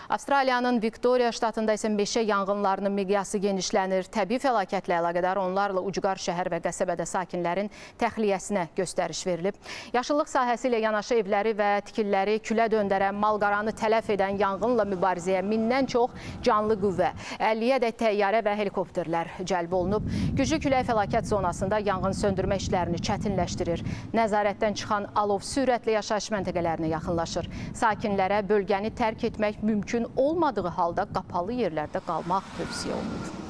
Avstraliyanın Viktoriya ştatında isə meşə yanğınlarının miqyası genişlənir. Təbii fəlakətlə əlaqədar onlarla ucqar şəhər və qəsəbədə sakinlərin təxliyəsinə göstəriş verilib. Yaşıllıq sahəsi ilə yanaşı evləri və tikililəri külə döndərən, malqaranı tələf edən yanğınla mübarizəyə mindən çox canlı qüvvə, 50-yədək təyyarə və helikopterlər cəlb olunub. Güclü külək fəlakət zonasında yanğın söndürmə işlərini çətinləşdirir. Nəzarətdən çıxan alov sürətlə yaşayış məntəqələrinə yaxınlaşır. Sakinlərə bölgəni tərk etmək mümkün olmadığı halda qapalı yerlərdə qalmaq tövsiyə olunur.